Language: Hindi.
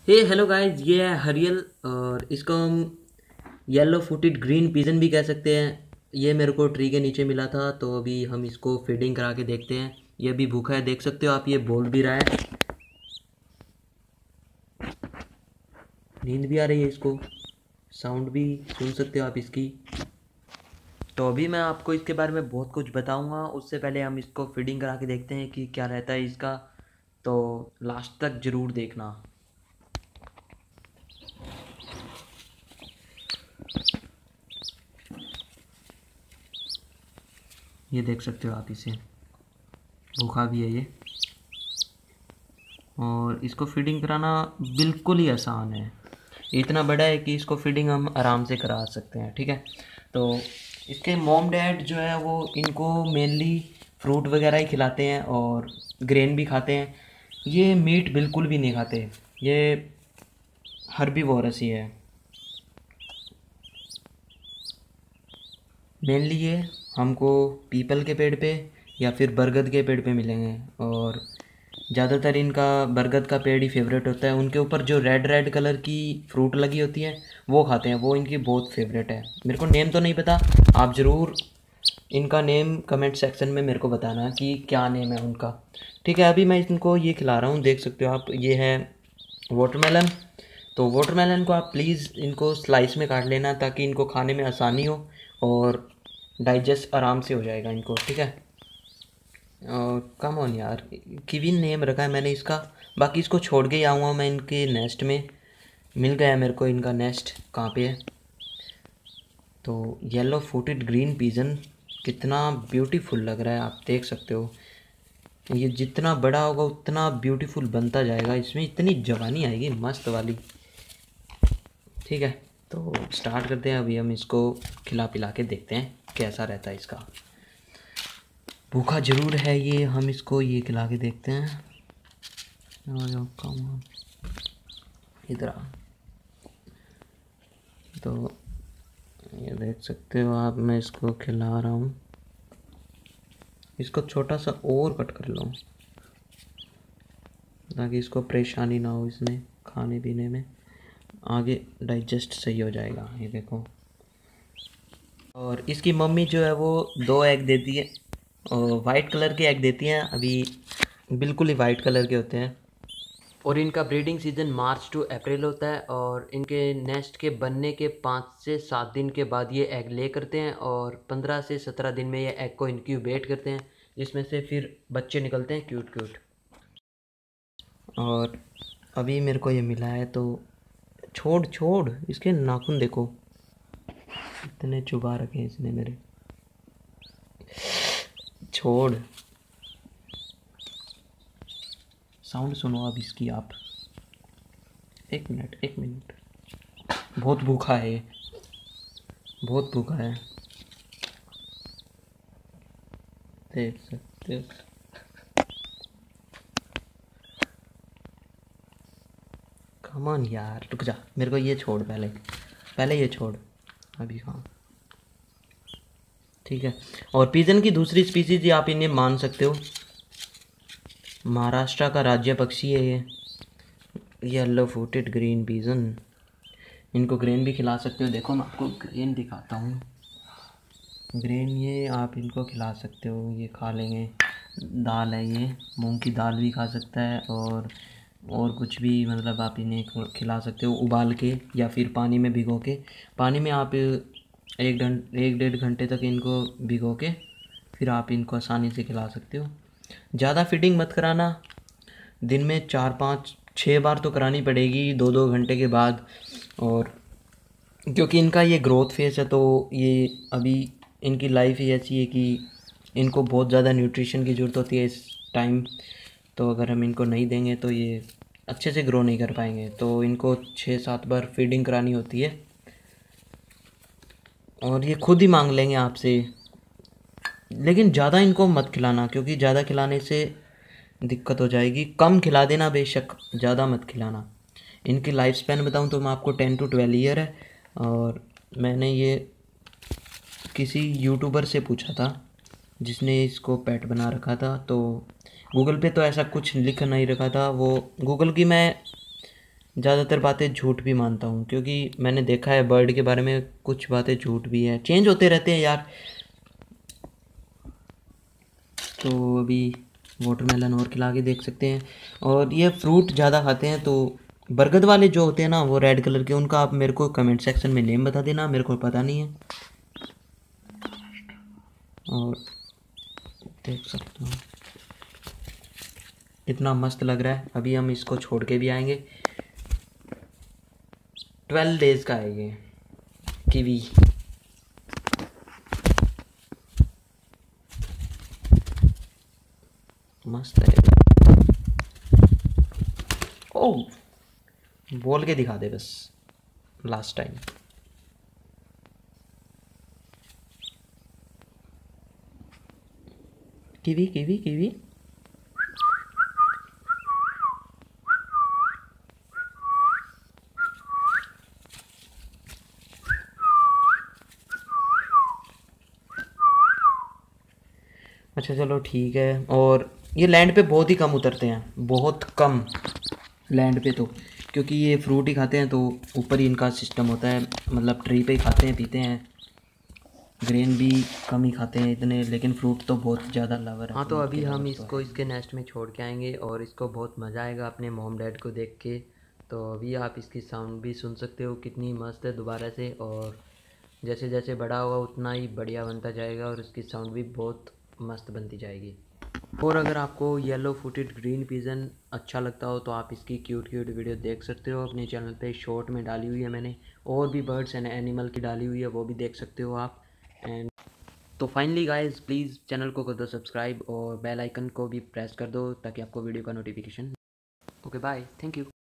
हेलो गाइस, ये है हरियल और इसको हम येलो फुटेड ग्रीन पिजन भी कह सकते हैं। ये मेरे को ट्री के नीचे मिला था, तो अभी हम इसको फीडिंग करा के देखते हैं। ये भी भूखा है, देख सकते हो आप, ये बोल भी रहा है। नींद भी आ रही है इसको, साउंड भी सुन सकते हो आप इसकी। तो अभी मैं आपको इसके बारे में बहुत कुछ बताऊंगा, उससे पहले हम इसको फीडिंग करा के देखते हैं कि क्या रहता है इसका। तो लास्ट तक ज़रूर देखना। ये देख सकते हो आप इसे, भूखा भी है ये। और इसको फीडिंग कराना बिल्कुल ही आसान है। इतना बड़ा है कि इसको फीडिंग हम आराम से करा सकते हैं, ठीक है। तो इसके मॉम डैड जो है वो इनको मेनली फ्रूट वगैरह ही खिलाते हैं और ग्रेन भी खाते हैं। ये मीट बिल्कुल भी नहीं खाते, ये हर्बीवोरस ही है। मेनली ये हमको पीपल के पेड़ पे या फिर बरगद के पेड़ पे मिलेंगे, और ज़्यादातर इनका बरगद का पेड़ ही फेवरेट होता है। उनके ऊपर जो रेड रेड कलर की फ्रूट लगी होती है वो खाते हैं, वो इनकी बहुत फेवरेट है। मेरे को नेम तो नहीं पता, आप ज़रूर इनका नेम कमेंट सेक्शन में मेरे को बताना कि क्या नेम है उनका, ठीक है। अभी मैं इनको ये खिला रहा हूँ, देख सकते हो आप, ये है वाटरमेलन। तो वाटरमेलन को आप प्लीज़ इनको स्लाइस में काट लेना ताकि इनको खाने में आसानी हो और डाइजेस्ट आराम से हो जाएगा इनको, ठीक है। कम ऑन यार, किविन नेम रखा है मैंने इसका। बाकी इसको छोड़ के ही आऊँगा मैं इनके नेस्ट में। मिल गया है मेरे को इनका नेस्ट कहाँ पे है। तो येलो फुटेड ग्रीन पिजन कितना ब्यूटीफुल लग रहा है, आप देख सकते हो। ये जितना बड़ा होगा उतना ब्यूटीफुल बनता जाएगा, इसमें इतनी जवानी आएगी मस्त वाली, ठीक है। तो स्टार्ट करते हैं, अभी हम इसको खिला पिला के देखते हैं कैसा रहता है इसका। भूखा ज़रूर है ये, हम इसको ये खिला के देखते हैं। आ जाओ, कम ऑन, इधर आ। तो ये देख सकते हो आप, मैं इसको खिला रहा हूँ। इसको छोटा सा और कट कर लो ताकि इसको परेशानी ना हो इसमें खाने पीने में, आगे डाइजेस्ट सही हो जाएगा। ये देखो, और इसकी मम्मी जो है वो 2 एग देती है, और वाइट कलर के एग देती हैं, अभी बिल्कुल ही वाइट कलर के होते हैं। और इनका breeding season March to April होता है, और इनके नेस्ट के बनने के 5 से 7 दिन के बाद ये एग ले करते हैं, और 15 से 17 दिन में ये एग को इनक्यूबेट करते हैं, जिसमें से फिर बच्चे निकलते हैं क्यूट क्यूट। और अभी मेरे को ये मिला है, तो छोड़ छोड़, इसके नाखून देखो, इतने चुबा रखे हैं इसने मेरे। छोड़, साउंड सुनो अब इसकी आप। एक मिनट एक मिनट, बहुत भूखा है ये, बहुत भूखा है, देख सकते हो। कमान यार, रुक जा, मेरे को ये छोड़, पहले पहले ये छोड़, अभी हाँ, ठीक है। और पिजन की दूसरी स्पीसीज ये आप इन्हें मान सकते हो, महाराष्ट्र का राज्य पक्षी है ये, येलो फुटेड ग्रीन पिजन। इनको ग्रेन भी खिला सकते हो, देखो मैं आपको ग्रेन दिखाता हूँ। ग्रेन ये आप इनको खिला सकते हो, ये खा लेंगे। दाल है ये, मूंग की दाल भी खा सकता है, और कुछ भी, मतलब आप इन्हें खिला सकते हो उबाल के या फिर पानी में भिगो के। पानी में आप 1-1.5 घंटे तक इनको भिगो के फिर आप इनको आसानी से खिला सकते हो। ज़्यादा फीडिंग मत कराना, दिन में 4-5-6 बार तो करानी पड़ेगी 2-2 घंटे के बाद। और क्योंकि इनका ये ग्रोथ फेस है, तो ये अभी इनकी लाइफ ही ऐसी है कि इनको बहुत ज़्यादा न्यूट्रिशन की ज़रूरत होती है इस टाइम। तो अगर हम इनको नहीं देंगे तो ये अच्छे से ग्रो नहीं कर पाएंगे, तो इनको 6-7 बार फीडिंग करानी होती है। और ये खुद ही मांग लेंगे आपसे, लेकिन ज़्यादा इनको मत खिलाना, क्योंकि ज़्यादा खिलाने से दिक्कत हो जाएगी। कम खिला देना बेशक, ज़्यादा मत खिलाना। इनकी लाइफ स्पैन बताऊँ तो मैं आपको 10 to 12 ईयर है। और मैंने ये किसी यूट्यूबर से पूछा था जिसने इसको पेट बना रखा था, तो गूगल पे तो ऐसा कुछ लिख नहीं रखा था। वो गूगल की मैं ज़्यादातर बातें झूठ भी मानता हूँ, क्योंकि मैंने देखा है बर्ड के बारे में कुछ बातें झूठ भी है, चेंज होते रहते हैं यार। तो अभी वाटरमेलन और खिला के देख सकते हैं। और ये फ्रूट ज़्यादा खाते हैं, तो बरगद वाले जो होते हैं ना वो रेड कलर के, उनका आप मेरे को कमेंट सेक्शन में नेम बता देना, मेरे को पता नहीं है। और देख सकते हो कितना मस्त लग रहा है। अभी हम इसको छोड़ के भी आएंगे। 12 डेज़ का है ये कीवी। मस्त है। ओह, बोल के दिखा दे बस last time. Kiwi kiwi kiwi. अच्छा चलो ठीक है। और ये लैंड पे बहुत ही कम उतरते हैं, बहुत कम लैंड पे तो, क्योंकि ये फ्रूट ही खाते हैं तो ऊपर ही इनका सिस्टम होता है, मतलब ट्री पे ही खाते हैं पीते हैं। ग्रेन भी कम ही खाते हैं इतने, लेकिन फ्रूट तो बहुत ज़्यादा लवर है। हाँ, तो अभी हम इसको इसके नेस्ट में छोड़ के आएंगे और इसको बहुत मज़ा आएगा अपने मॉम डैड को देख के। तो अभी आप इसकी साउंड भी सुन सकते हो कितनी मस्त है दोबारा से। और जैसे जैसे बड़ा होगा उतना ही बढ़िया बनता जाएगा और उसकी साउंड भी बहुत मस्त बनती जाएगी। और अगर आपको येलो फुटेड ग्रीन पिजन अच्छा लगता हो तो आप इसकी क्यूट क्यूट वीडियो देख सकते हो अपने चैनल पे, शॉर्ट में डाली हुई है मैंने। और भी बर्ड्स एंड एनिमल की डाली हुई है, वो भी देख सकते हो आप। एंड तो फाइनली गाइस, प्लीज़ चैनल को कर दो सब्सक्राइब और बेल आइकन को भी प्रेस कर दो ताकि आपको वीडियो का notification. Okay bye, thank you.